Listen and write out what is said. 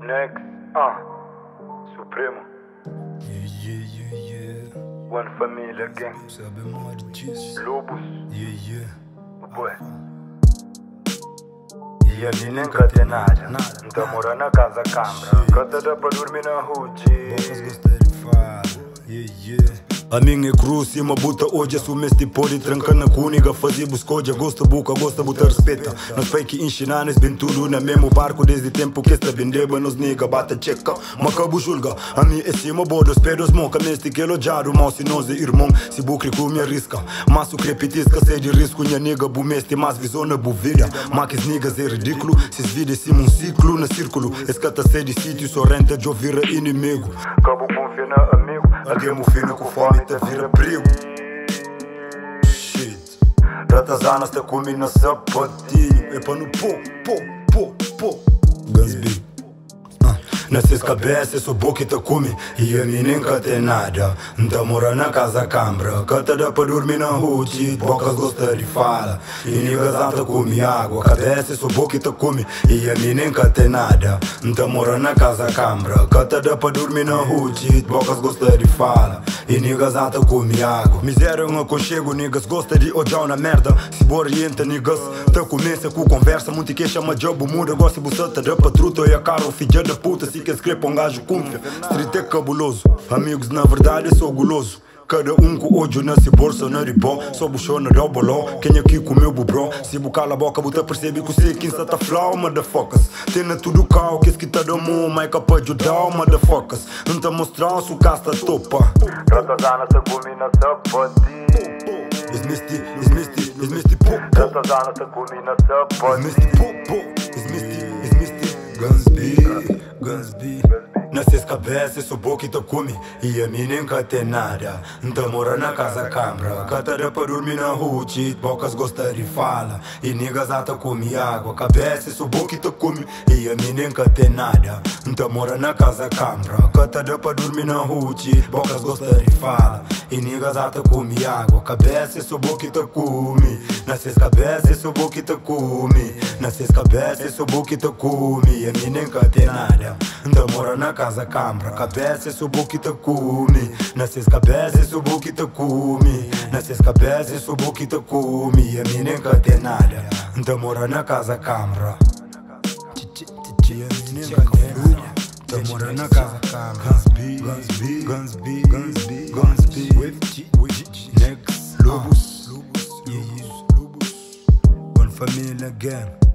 Next, Supremo. One Família Gang. Lobos. Boy. E a mim nem catenada. Então mora na casa câmara. Canta dá pra dormir na rua. A minha cruz e uma buta hoje assume este pode tranca na cúniga fazia buscoja gosta buca buta respeita nós fake enchinanes bem tudo na mesmo barco desde tempo que esta vendeba nos nega bata checa macabo julga a mim é cima bodos pedos moca neste que elogiado mal se nós é irmão se bucre com minha risca mas o crepitisca sei de risco minha nega bumeste mais visão na buvira maques niggas é ridículo se vida sim um ciclo na círculo escata sei de sítio só renta de ouvir inimigo Cabo confia na amigo. alguém me fina com fome te vira perigo. Shit. Ratazanas te comi na sapatinho. É pra no pô. Guns big. Nessas cabeças sou boca te come. E a mim nem tem nada. Tá mora na casa câmara. Cata dá pra dormir na rua. Bocas gosta de fala. E niggas anta come água. Cabeça sou boca te come. E a mim nem tem nada. Tá mora na casa câmara. Cata dá pra dormir na rua. Bocas gosta de fala. E niggas anta come água. Miséria é um aconchego. Niggas gosta de odiar na merda. Se orienta niggas. Tá começa com conversa. Muito que chama job. Muda gosta de buçata. Dá pra truta e a cara. Filha da puta. Que escrepa um gajo cumpre, street é cabuloso. Amigos, na verdade, sou guloso. Cada um com ódio nesse bolso, na ribó. Só buchona da boló. Quem aqui comeu bubro? Se bucar a boca, buta percebe que o sei quem está flow, motherfuckers. Tena tudo cal, que esquita da mão, mas capaz de ajudar, motherfuckers. Não tá mostrando se o casta topa. Ratazana te comi na sapatinho. It's misty, pop. Ratazana te comi na sapatinho. It's misty, Guns B. Nessas cabeças sou boca e te come. E a mim nem tem nada. Tá mora na casa câmara. Cata dá pra dormir na rua. Bocas gosta de fala. E niggas ata come água. Cabeça sou boca e te come. E a mim nem tem nada. Tá mora na casa câmara. Cata dá pra dormir na rua. Bocas gosta de fala. E niggas ata come água. Cabeça sou boca e te come. Nessas cabeças sou boca e te come. Nessas cabeças sou boca e te come. E a mim nem tem nada. Tá mora na casa câmara. Cabeça sou boca e te come. Nessas cabeças sou boca e te come. Nessas cabeças sou boca e te come. E a mim nem tem nada. Tá mora na casa câmara. Tá mora na casa câmara. Guns B. Next. Lobos. One Família Gang.